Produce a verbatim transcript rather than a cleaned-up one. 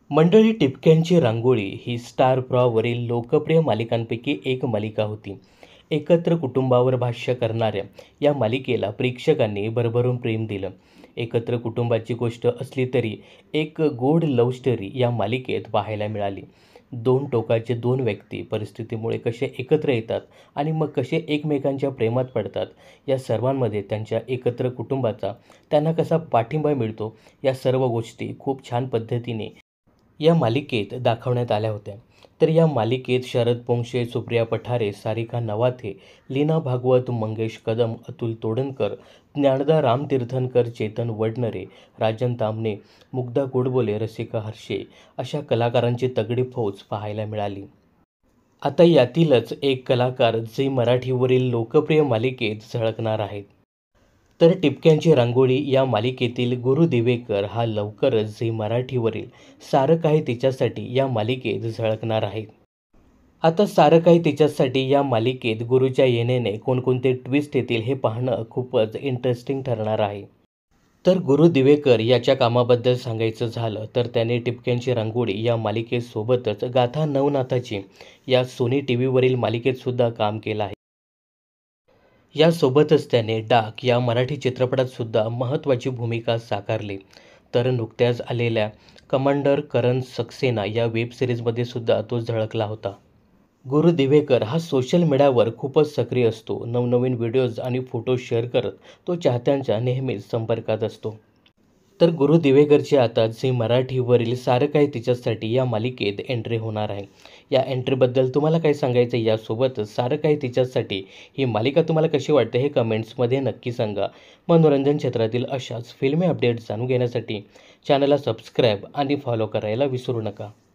मंडळी, टिपक्यांची रांगोळी ही स्टार प्रवाहावरील लोकप्रिय मालिकांपैकी एक मालिका होती. एकत्र कुटुंबावर भाष्य करणाऱ्या या मालिकेला प्रेक्षकांनी भरभरून प्रेम दिलं. एकत्र कुटुंबाची गोष्ट असली तरी एक गोड लव्ह स्टोरी या मालिकेत पाहायला मिळाली. दोन टोकाचे दोन व्यक्ती परिस्थितीमुळे कसे एकत्र येतात आणि मग कसे एकमेकांच्या प्रेमात पडतात, या सर्वांमध्ये त्यांच्या एकत्र कुटुंबाचा त्यांना कसा पाठिंबा मिळतो, या सर्व गोष्टी खूप छान पद्धतीने या मालिकेत दाखवण्यात आल्या होत्या. तर या मालिकेत शरद पोंक्षे, सुप्रिया पठारे, सारिका नवाथे, लीना भागवत, मंगेश कदम, अतुल तोडणकर, ज्ञानदा रामतीर्थनकर, चेतन वडनरे, राजन तामणे, मुग्धा गोडबोले, रसिका हर्षे अशा कलाकारांची तगडी फौज पाहायला मिळाली. आता यातीलच एक कलाकार झी मराठीवरील लोकप्रिय मालिकेत झळकणार आहेत. तर टिपक्यांची रांगोळी या मालिकेतील गुरु दिवेकर हा लवकरच झी मराठीवरील सारं काही तिच्यासाठी या मालिकेत झळकणार आहे. आता सारं काही तिच्यासाठी या मालिकेत गुरुच्या येण्याने कोणकोणते ट्विस्ट येतील हे पाहणं खूपच इंटरेस्टिंग ठरणार आहे. तर गुरु दिवेकर याच्या कामाबद्दल सांगायचं झालं तर त्याने टिपक्यांची रांगोळी या मालिकेसोबतच गाथा नवनाथाची या सोनी टी व्हीवरील मालिकेतसुद्धा काम केलं आहे. यासोबतच त्याने डाक या मराठी चित्रपटात सुद्धा महत्त्वाची भूमिका साकारली. तर नुकत्याच आलेल्या कमांडर करण सक्सेना या वेब सिरीजमध्ये सुद्धा तो झळकला होता. गुरु दिवेकर हा सोशल मीडियावर खूपच सक्रिय असतो. नवनवीन व्हिडिओज आणि फोटो शेअर करत तो चाहत्यांच्या नेहमीच संपर्कात असतो. तर गुरु दिवेकरची आता झी मराठीवरील सारं काही तिच्यासाठी या मालिकेत एंट्री होणार आहे. या एंट्रीबद्दल तुम्हाला काय सांगायचं, यासोबतच सारं काही तिच्यासाठी ही मालिका तुम्हाला कशी वाटते हे कमेंट्समध्ये नक्की सांगा. मनोरंजन क्षेत्रातील अशाच फिल्मी अपडेट्स जाणून घेण्यासाठी चॅनलला सबस्क्राईब आणि फॉलो करायला विसरू नका.